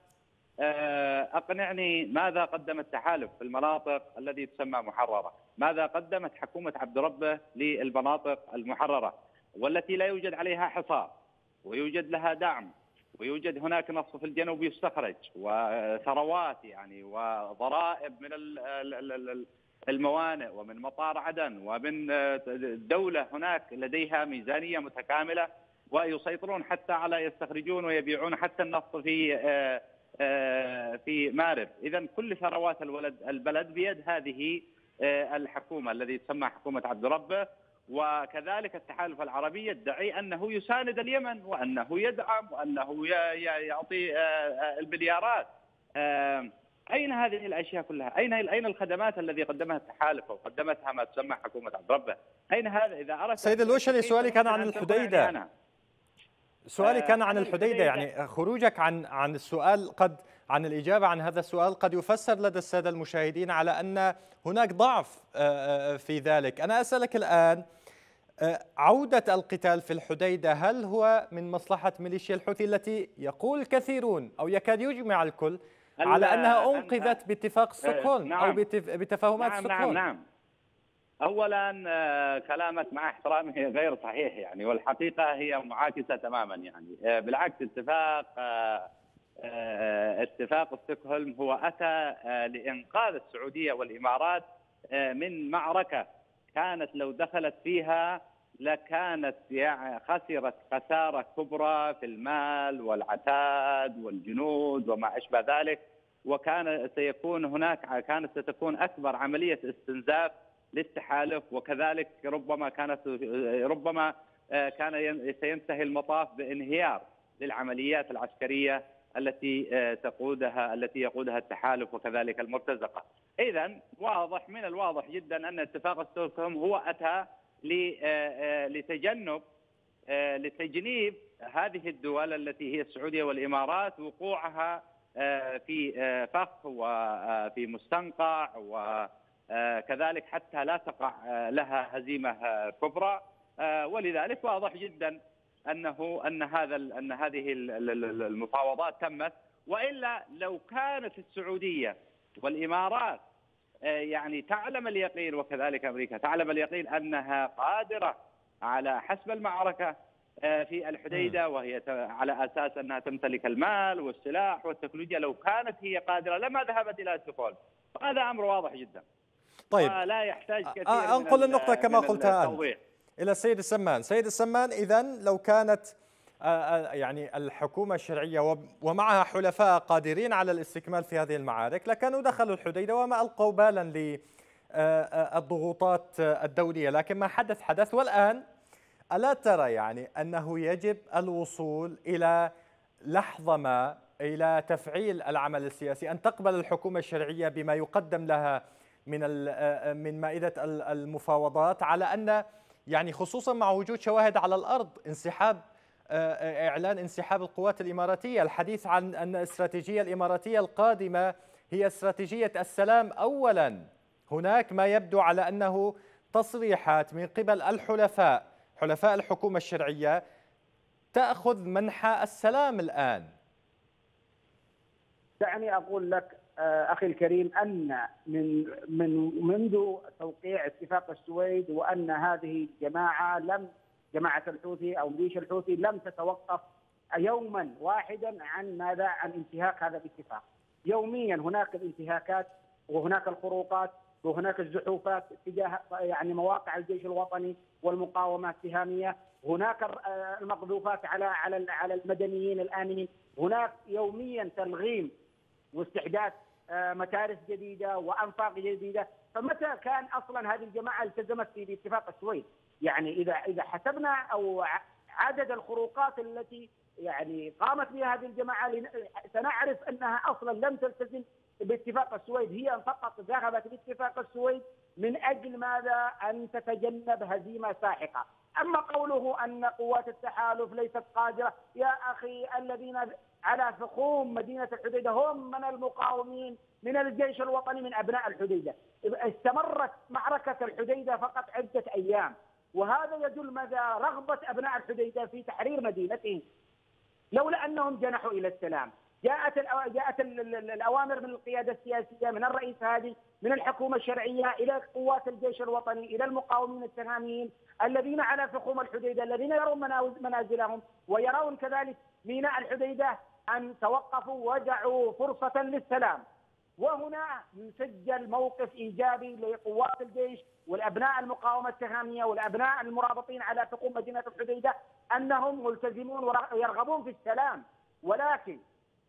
أقنعني، ماذا قدم التحالف في المناطق التي تسمى محررة؟ ماذا قدمت حكومة عبد ربه للمناطق المحررة والتي لا يوجد عليها حصار ويوجد لها دعم ويوجد هناك نصف في الجنوب يستخرج وثروات يعني وضرائب من الموانئ ومن مطار عدن ومن الدولة هناك لديها ميزانية متكاملة ويسيطرون حتى على يستخرجون ويبيعون حتى النفط في في مارب. إذا كل ثروات البلد بيد هذه الحكومة الذي تسمى حكومة عبد ربه، وكذلك التحالف العربي يدعي أنه يساند اليمن وأنه يدعم وأنه يعطي المليارات. أين هذه الأشياء كلها؟ أين أين الخدمات التي قدمها التحالف وقدمتها ما تسمى حكومة عبد ربه؟ أين هذا؟ إذا أردت سيد الوشلي، سؤالي كان عن الحديدة. سؤالي كان عن الحديدة، يعني خروجك عن عن السؤال قد عن الإجابة عن هذا السؤال قد يفسر لدى السادة المشاهدين على أن هناك ضعف في ذلك. أنا أسألك الآن، عودة القتال في الحديدة هل هو من مصلحة ميليشيا الحوثي التي يقول كثيرون أو يكاد يجمع الكل على أنها أنقذت باتفاق ستوكهولم أو بتفاهمات نعم ستوكهولم؟ نعم نعم. أولا كلامك مع احترامي غير صحيح يعني، والحقيقة هي معاكسة تماما يعني. بالعكس، اتفاق اتفاق ستوكهولم هو أتى لإنقاذ السعودية والإمارات من معركة كانت لو دخلت فيها لكانت يعني خسرت خسارة كبرى في المال والعتاد والجنود وما أشبه ذلك، وكان سيكون هناك كانت ستكون أكبر عملية استنزاف للتحالف، وكذلك ربما كانت ربما كان سينتهي المطاف بانهيار للعمليات العسكرية التي تقودها التي يقودها التحالف وكذلك المرتزقة. إذا واضح من الواضح جدا أن اتفاق ستوكهولم هو أتى لتجنب لتجنيب هذه الدول التي هي السعودية والإمارات وقوعها في فخ وفي مستنقع، وكذلك حتى لا تقع لها هزيمة كبرى. ولذلك واضح جدا أنه أن هذا أن هذه المفاوضات تمت، وإلا لو كانت السعودية والإمارات يعني تعلم اليقين وكذلك أمريكا تعلم اليقين أنها قادرة على حسم المعركة في الحديدة، وهي على أساس أنها تمتلك المال والسلاح والتكنولوجيا، لو كانت هي قادرة لما ذهبت إلى ستوكهولم. هذا أمر واضح جدا. طيب، لا يحتاج كثير أنقل النقطة كما قلتها أنت التوضيح إلى السيد السمان. سيد السمان، إذن لو كانت يعني الحكومة الشرعية ومعها حلفاء قادرين على الاستكمال في هذه المعارك لكانوا دخلوا الحديدة وما ألقوا بالا للضغوطات الدولية، لكن ما حدث حدث. والآن ألا ترى يعني أنه يجب الوصول إلى لحظة ما إلى تفعيل العمل السياسي، أن تقبل الحكومة الشرعية بما يقدم لها من من مائدة المفاوضات، على أن يعني خصوصا مع وجود شواهد على الأرض انسحاب إعلان انسحاب القوات الإماراتية، الحديث عن أن الاستراتيجية الإماراتية القادمة هي استراتيجية السلام أولا. هناك ما يبدو على أنه تصريحات من قبل الحلفاء حلفاء الحكومة الشرعية تأخذ منحى السلام الآن. دعني أقول لك أخي الكريم أن من من منذ توقيع اتفاق السويد وأن هذه الجماعة لم جماعة الحوثي أو ميليشيا الحوثي لم تتوقف يوما واحدا عن ماذا؟ عن انتهاك هذا الاتفاق. يوميا هناك الانتهاكات وهناك الخروقات وهناك الزحوفات تجاه يعني مواقع الجيش الوطني والمقاومة السهامية، هناك المقذوفات على على على المدنيين الآمنين، هناك يوميا تلغيم واستحداث متارس جديدة وأنفاق جديدة. فمتى كان أصلا هذه الجماعة التزمت في اتفاق السويد؟ يعني إذا إذا حسبنا أو عدد الخروقات التي يعني قامت بها هذه الجماعة سنعرف أنها أصلا لم تلتزم باتفاق السويد، هي فقط ذهبت لاتفاق السويد من أجل ماذا؟ أن تتجنب هزيمة ساحقة. أما قوله أن قوات التحالف ليست قادرة، يا أخي الذين على فخوم مدينة الحديدة هم من المقاومين من الجيش الوطني من أبناء الحديدة. استمرت معركة الحديدة فقط عدة أيام، وهذا يدل مدى رغبة أبناء الحديدة في تحرير مدينتهم، لولا أنهم جنحوا إلى السلام. جاءت جاءت الأوامر من القيادة السياسية من الرئيس هادي من الحكومة الشرعية إلى قوات الجيش الوطني إلى المقاومين السهاميين الذين على فخوم الحديدة الذين يرون منازلهم ويرون كذلك ميناء الحديدة أن توقفوا ودعوا فرصة للسلام. وهنا يسجل موقف إيجابي لقوات الجيش والأبناء المقاومة السهامية والأبناء المرابطين على فخوم مدينة الحديدة أنهم ملتزمون ويرغبون في السلام. ولكن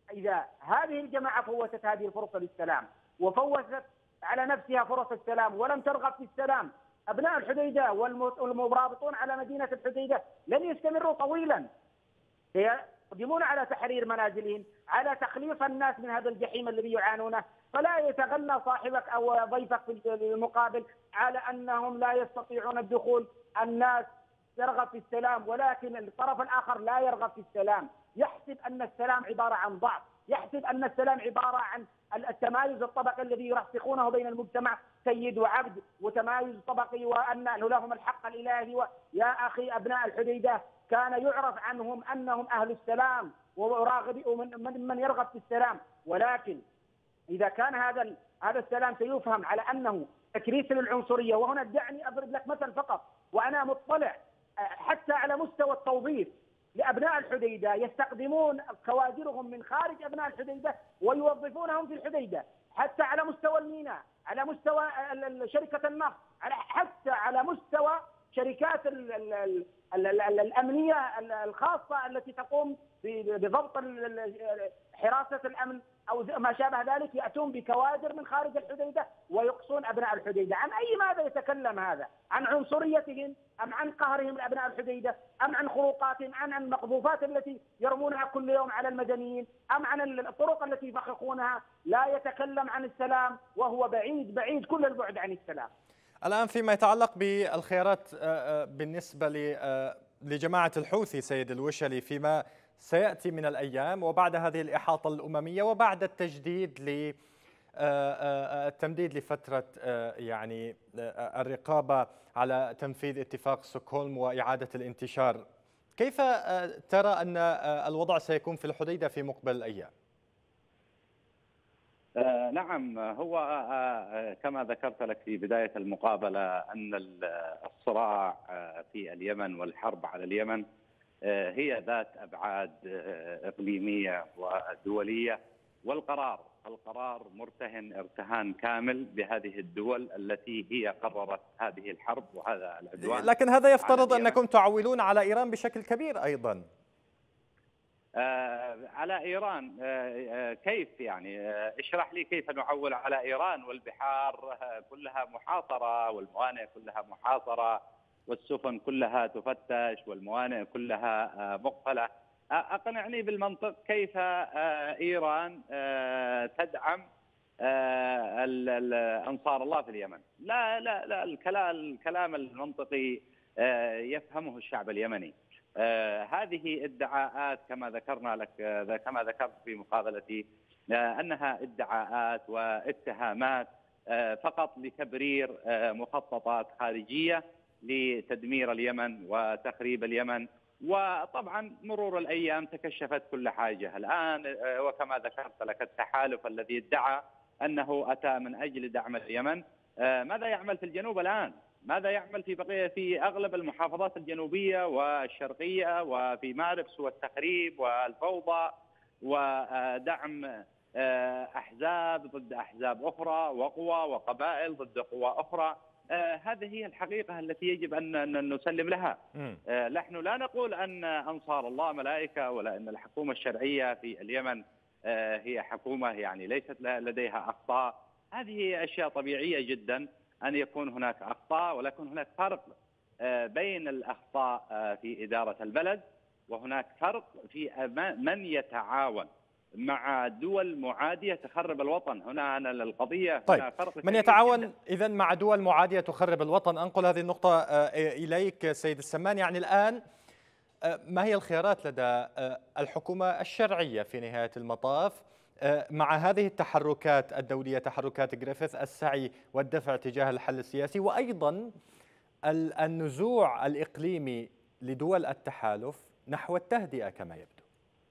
إذا هذه الجماعة فوتت هذه الفرصة للسلام وفوتت على نفسها فرص السلام ولم ترغب في السلام، أبناء الحديدة والمرابطون على مدينة الحديدة لن يستمروا طويلا، يقدمون على تحرير منازلهم، على تخليص الناس من هذا الجحيم الذي يعانونه. فلا يتغنى صاحبك أو ضيفك في المقابل على أنهم لا يستطيعون الدخول. الناس ترغب في السلام ولكن الطرف الآخر لا يرغب في السلام، يحسب أن السلام عبارة عن ضعف، يحسب أن السلام عبارة عن التمايز الطبقي الذي يرسخونه بين المجتمع، سيد وعبد وتمايز طبقي وأن لهم الحق الإلهي. يا أخي أبناء الحديدة كان يعرف عنهم أنهم أهل السلام وراغبوا من, من, من يرغب في السلام، ولكن إذا كان هذا هذا السلام سيفهم على أنه تكريس للعنصرية. وهنا دعني أضرب لك مثل فقط، وأنا مطلع حتى على مستوى التوظيف لأبناء الحديدة، يستخدمون كوادرهم من خارج أبناء الحديدة ويوظفونهم في الحديدة، حتى على مستوى الميناء، على مستوى شركة النفط، حتى على مستوى شركات الأمنية الخاصة التي تقوم بضبط حراسة الأمن أو ما شابه ذلك، يأتون بكوادر من خارج الحديدة ويقصون أبناء الحديدة. عن أي ماذا يتكلم هذا؟ عن عنصريتهم أم عن قهرهم لأبناء الحديدة أم عن خروقاتهم أم عن المقذوفات التي يرمونها كل يوم على المدنيين أم عن الطرق التي يفخخونها؟ لا يتكلم عن السلام وهو بعيد بعيد كل البعد عن السلام. الآن فيما يتعلق بالخيارات بالنسبة لجماعة الحوثي سيد الوشلي فيما سيأتي من الأيام وبعد هذه الإحاطة الأممية وبعد التجديد ل التمديد لفترة يعني الرقابة على تنفيذ اتفاق ستوكهولم وإعادة الانتشار، كيف ترى أن الوضع سيكون في الحديدة في مقبل الأيام؟ آه نعم، هو آه كما ذكرت لك في بداية المقابلة أن الصراع آه في اليمن والحرب على اليمن آه هي ذات أبعاد آه إقليمية ودولية، والقرار القرار مرتهن ارتهان كامل بهذه الدول التي هي قررت هذه الحرب وهذا العدوان. لكن هذا يفترض أنكم تعولون على إيران بشكل كبير أيضا. آه على إيران آه آه كيف يعني آه اشرح لي كيف نعول على إيران والبحار آه كلها محاصرة والموانئ كلها محاصرة والسفن كلها تفتش والموانئ كلها آه مقفلة. آه أقنعني بالمنطق كيف آه إيران آه تدعم آه أنصار الله في اليمن؟ لا لا لا الكلام الكلام المنطقي آه يفهمه الشعب اليمني. آه هذه ادعاءات كما ذكرنا لك آه كما ذكرت في مقابلتي آه انها ادعاءات واتهامات آه فقط لتبرير آه مخططات خارجيه لتدمير اليمن وتخريب اليمن. وطبعا مرور الايام تكشفت كل حاجه. الان آه وكما ذكرت لك التحالف الذي ادعى انه اتى من اجل دعم اليمن آه ماذا يعمل في الجنوب الان؟ ماذا يعمل في بقية في أغلب المحافظات الجنوبية والشرقية وفي مأرب سوى التخريب والفوضى ودعم أحزاب ضد أحزاب أخرى وقوى وقبائل ضد قوى أخرى. هذه هي الحقيقة التي يجب أن نسلم لها. نحن لا نقول أن أنصار الله ملائكة ولا أن الحكومة الشرعية في اليمن هي حكومة يعني ليست لديها أخطاء. هذه أشياء طبيعية جدا أن يكون هناك أخطاء، ولكن هناك فرق بين الأخطاء في إدارة البلد وهناك فرق في من يتعاون مع دول معادية تخرب الوطن. هنا أنا القضية طيب هنا فرق من يتعاون إذا مع دول معادية تخرب الوطن. أنقل هذه النقطة إليك سيد السمان. يعني الآن ما هي الخيارات لدى الحكومة الشرعية في نهاية المطاف مع هذه التحركات الدولية، تحركات غريفيث، السعي والدفع تجاه الحل السياسي وأيضا النزوع الإقليمي لدول التحالف نحو التهدئة كما يبدو؟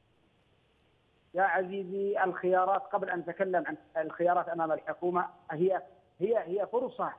يا عزيزي الخيارات قبل أن أتكلم عن الخيارات أمام الحكومة هي هي هي فرصة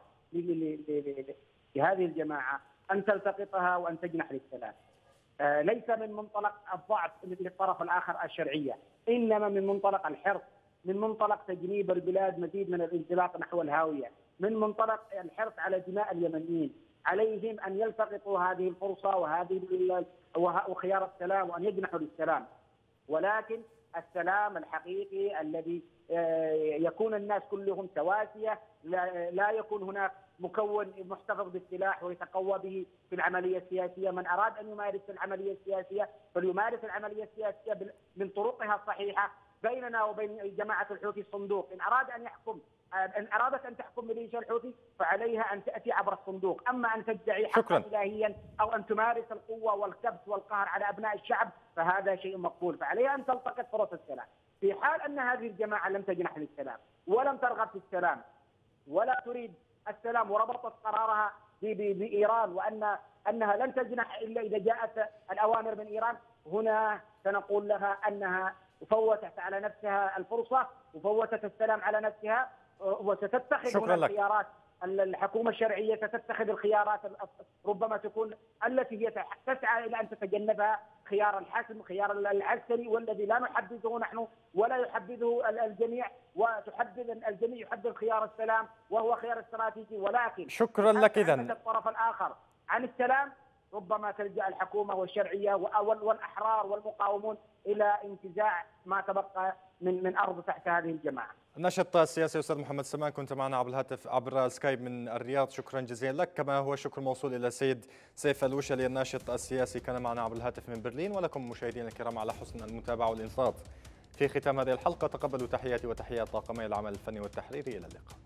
لهذه الجماعة أن تلتقطها وأن تجنح للسلام. ليس من منطلق الضعف للطرف الآخر الشرعية، إنما من منطلق الحرص، من منطلق تجنيب البلاد مزيد من الانزلاق نحو الهاوية، من منطلق الحرص على دماء اليمنيين. عليهم أن يلتقطوا هذه الفرصة وهذه وخيار السلام وأن يجنحوا للسلام. ولكن السلام الحقيقي الذي يكون الناس كلهم سواسية، لا يكون هناك مكون محتفظ بالسلاح ويتقوى به في العملية السياسية. من أراد أن يمارس العملية السياسية فليمارس العملية السياسية من طرقها الصحيحة. بيننا وبين جماعة الحوثي الصندوق، إن أراد أن يحكم إن أرادت أن تحكم ميليشيا الحوثي فعليها أن تأتي عبر الصندوق، أما أن تدعي حقا إلهيا أو أن تمارس القوة والكبت والقهر على أبناء الشعب فهذا شيء مقبول، فعليها أن تلتقط فرص السلام. في حال أن هذه الجماعة لم تجنح للسلام ولم ترغب في السلام ولا تريد السلام وربطت قرارها بإيران وأن أنها لن تجنح إلا إذا جاءت الأوامر من إيران، هنا سنقول لها أنها فوتت على نفسها الفرصة وفوتت السلام على نفسها، وستتخذ هنا الخيارات. الحكومة الشرعية ستتخذ الخيارات ربما تكون التي هي تسعى إلى أن تتجنبها، خيار الحسم، خيار العسكري، والذي لا نحدده نحن ولا يحدده الجميع، وتحدد الجميع يحدد خيار السلام وهو خيار استراتيجي. ولكن شكرا لك. إذن الطرف الآخر عن السلام ربما تلجأ الحكومة والشرعية والأحرار والمقاومون إلى انتزاع ما تبقى من من أرض تحت هذه الجماعة. الناشط السياسي أستاذ محمد سمان كنت معنا عبر الهاتف عبر سكايب من الرياض، شكرا جزيلا لك. كما هو شكر موصول إلى السيد سيف الوشلي الناشط السياسي كان معنا عبر الهاتف من برلين. ولكم مشاهدينا الكرام على حسن المتابعة والإنصات. في ختام هذه الحلقة تقبلوا تحياتي وتحيات طاقمي العمل الفني والتحريري. إلى اللقاء.